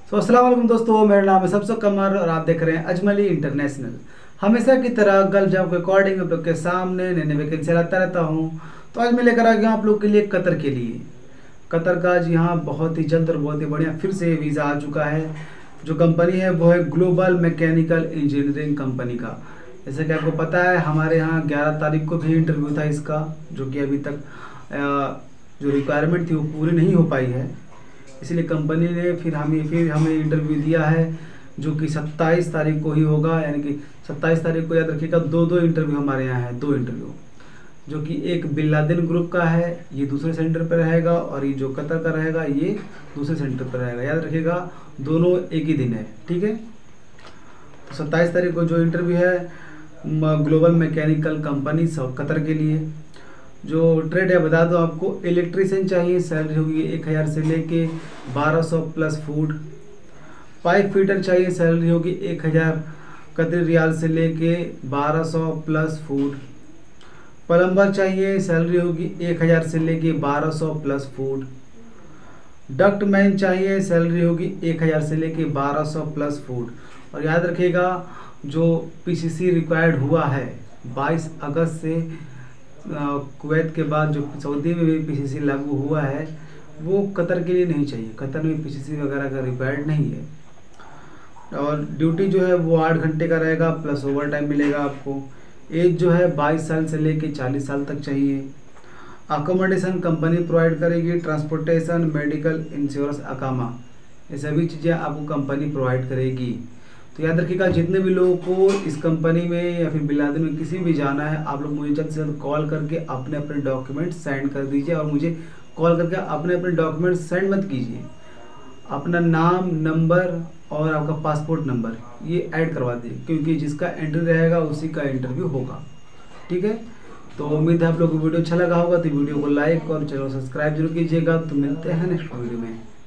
अस्सलाम वालेकुम दोस्तों, मेरा नाम है सबसे कमर और आप देख रहे हैं अजमली इंटरनेशनल। हमेशा की तरह गल्फ जॉब के अकॉर्डिंग आप लोग के सामने नए नए वैकेंसी लाता रहता हूँ। तो आज मैं लेकर आ गया आप लोग के लिए कतर के लिए। कतर का आज यहाँ बहुत ही जल्द और बहुत ही बढ़िया फिर से वीज़ा आ चुका है। जो कंपनी है वो है ग्लोबल मैकेनिकल इंजीनियरिंग कंपनी का। जैसे कि आपको पता है हमारे यहाँ 11 तारीख को भी इंटरव्यू था इसका, जो कि अभी तक जो रिक्वायरमेंट थी वो पूरी नहीं हो पाई है। इसलिए कंपनी ने फिर हमें इंटरव्यू दिया है, जो कि 27 तारीख को ही होगा। यानी कि 27 तारीख को याद रखिएगा, दो इंटरव्यू हमारे यहाँ है, 2 इंटरव्यू, जो कि एक बिन लादेन ग्रुप का है, ये दूसरे सेंटर पर रहेगा, और ये जो कतर का रहेगा ये दूसरे सेंटर पर रहेगा। याद रखिएगा दोनों एक ही दिन है, ठीक है। तो 27 तारीख को जो इंटरव्यू है ग्लोबल मैकेनिकल कंपनी कतर के लिए। जो ट्रेड है बता दो आपको, इलेक्ट्रीशियन चाहिए, सैलरी होगी 1000 से लेके 1200 प्लस फूड। पाइप फिटर चाहिए, सैलरी होगी 1000 कतरी रियाल से लेके 1200 प्लस फूड। प्लम्बर चाहिए, सैलरी होगी 1000 से लेके 1200 प्लस फूड। डक्ट मैन चाहिए, सैलरी होगी 1000 से लेके 1200 प्लस फूड। और याद रखिएगा जो पीसीसी रिक्वायर्ड हुआ है 22 अगस्त से कुवैत के बाद जो सऊदी में भी पीसीसी लागू हुआ है वो कतर के लिए नहीं चाहिए। कतर में पीसीसी वगैरह का रिक्वायर्ड नहीं है। और ड्यूटी जो है वो 8 घंटे का रहेगा, प्लस ओवर टाइम मिलेगा आपको। एज जो है 22 साल से लेके 40 साल तक चाहिए। अकोमोडेशन कंपनी प्रोवाइड करेगी, ट्रांसपोर्टेशन, मेडिकल, इंश्योरेंस, अकामा, ये सभी चीज़ें आपको कंपनी प्रोवाइड करेगी। तो याद रखिएगा जितने भी लोगों को इस कंपनी में या फिर बिलादन में किसी भी जाना है, आप लोग मुझे जल्द से जल्द कॉल करके अपने अपने डॉक्यूमेंट सेंड कर दीजिए। और मुझे कॉल करके अपने अपने डॉक्यूमेंट सेंड मत कीजिए, अपना नाम, नंबर और आपका पासपोर्ट नंबर ये ऐड करवा दीजिए, क्योंकि जिसका एंट्री रहेगा उसी का इंटरव्यू होगा, ठीक है। तो उम्मीद है आप लोग को वीडियो अच्छा लगा होगा। तो वीडियो को लाइक और चैनल सब्सक्राइब जरूर कीजिएगा। तो मिलते हैं नेक्स्ट वीडियो में।